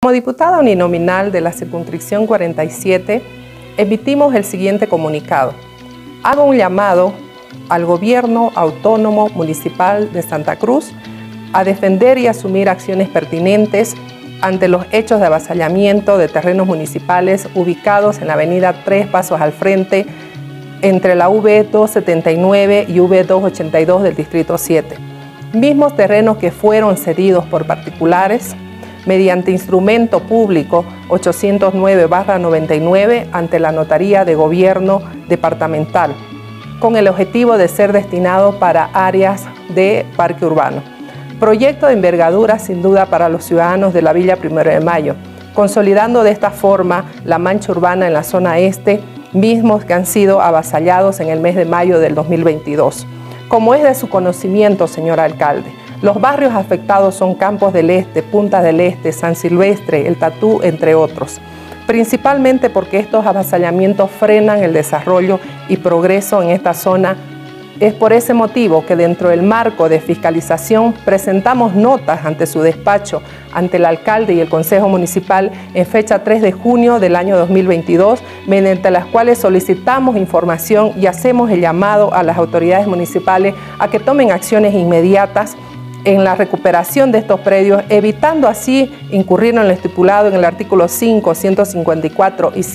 Como diputada uninominal de la circunscripción 47, emitimos el siguiente comunicado. Hago un llamado al Gobierno Autónomo Municipal de Santa Cruz a defender y asumir acciones pertinentes ante los hechos de avasallamiento de terrenos municipales ubicados en la avenida 3 Pasos al Frente, entre la V279 y V282 del Distrito 7. Mismos terrenos que fueron cedidos por particulares mediante instrumento público 809/99 ante la Notaría de Gobierno Departamental, con el objetivo de ser destinado para áreas de parque urbano. Proyecto de envergadura sin duda para los ciudadanos de la Villa 1 de Mayo, consolidando de esta forma la mancha urbana en la zona este, mismos que han sido avasallados en el mes de mayo del 2022. Como es de su conocimiento, señor alcalde, los barrios afectados son Campos del Este, Punta del Este, San Silvestre, El Tatú, entre otros. Principalmente porque estos avasallamientos frenan el desarrollo y progreso en esta zona. Es por ese motivo que dentro del marco de fiscalización presentamos notas ante su despacho, ante el alcalde y el Consejo Municipal en fecha 3 de junio del año 2022, mediante las cuales solicitamos información y hacemos el llamado a las autoridades municipales a que tomen acciones inmediatas en la recuperación de estos predios, evitando así incurrir en lo estipulado en el artículo 5, 154 y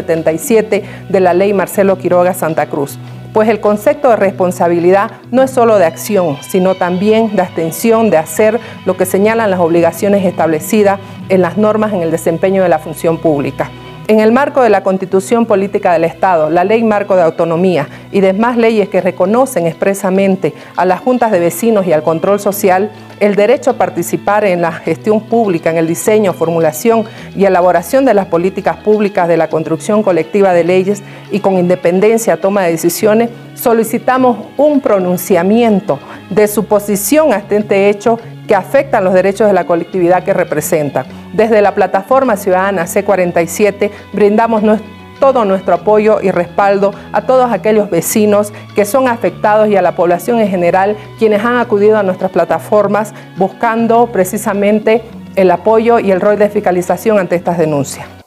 177 de la Ley Marcelo Quiroga Santa Cruz. Pues el concepto de responsabilidad no es solo de acción, sino también de abstención de hacer lo que señalan las obligaciones establecidas en las normas en el desempeño de la función pública. En el marco de la Constitución Política del Estado, la Ley Marco de Autonomía y demás leyes que reconocen expresamente a las juntas de vecinos y al control social el derecho a participar en la gestión pública, en el diseño, formulación y elaboración de las políticas públicas de la construcción colectiva de leyes y con independencia toma de decisiones, solicitamos un pronunciamiento de su posición ante este hecho que afectan los derechos de la colectividad que representan. Desde la plataforma ciudadana C47 brindamos todo nuestro apoyo y respaldo a todos aquellos vecinos que son afectados y a la población en general, quienes han acudido a nuestras plataformas buscando precisamente el apoyo y el rol de fiscalización ante estas denuncias.